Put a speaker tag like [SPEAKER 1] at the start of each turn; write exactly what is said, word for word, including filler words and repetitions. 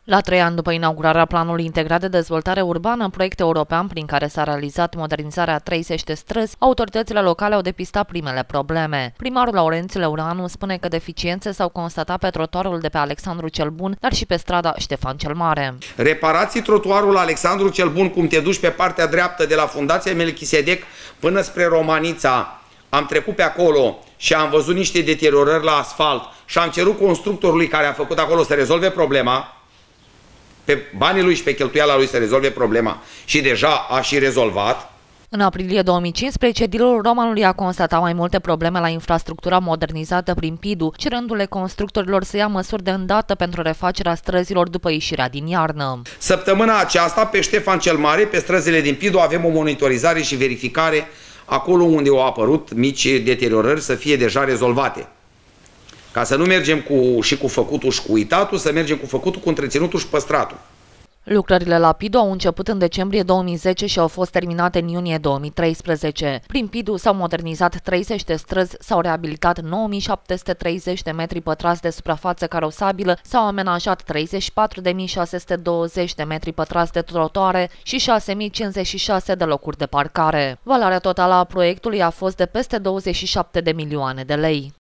[SPEAKER 1] La trei ani după inaugurarea Planului Integrat de Dezvoltare Urbană, proiect european prin care s-a realizat modernizarea a treizeci de străzi, autoritățile locale au depistat primele probleme. Primarul Laurențiu Leuranu spune că deficiențe s-au constatat pe trotuarul de pe Alexandru cel Bun, dar și pe strada Ștefan cel Mare.
[SPEAKER 2] Reparații trotuarul Alexandru cel Bun, cum te duci pe partea dreaptă de la Fundația Melchisedec până spre Romanița. Am trecut pe acolo și am văzut niște deteriorări la asfalt și am cerut constructorului care a făcut acolo să rezolve problema, pe banii lui și pe cheltuiala lui să rezolve problema, și deja a și rezolvat.
[SPEAKER 1] În aprilie două mii cincisprezece, edilul Romanului a constatat mai multe probleme la infrastructura modernizată prin Pidu, cerându-le constructorilor să ia măsuri de îndată pentru refacerea străzilor după ieșirea din iarnă.
[SPEAKER 2] Săptămâna aceasta, pe Ștefan cel Mare, pe străzile din Pidu, avem o monitorizare și verificare acolo unde au apărut mici deteriorări să fie deja rezolvate. Ca să nu mergem cu, și cu făcutul și cu uitatul, să mergem cu făcutul, cu întreținutul și păstratul.
[SPEAKER 1] Lucrările la Pidu au început în decembrie două mii zece și au fost terminate în iunie două mii treisprezece. Prin Pidu s-au modernizat treizeci de străzi, s-au reabilitat nouă mii șapte sute treizeci de metri pătrați de suprafață carosabilă, s-au amenajat treizeci și patru de mii șase sute douăzeci de metri pătrați de trotuare și șase mii cincizeci și șase de locuri de parcare. Valoarea totală a proiectului a fost de peste douăzeci și șapte de milioane de lei.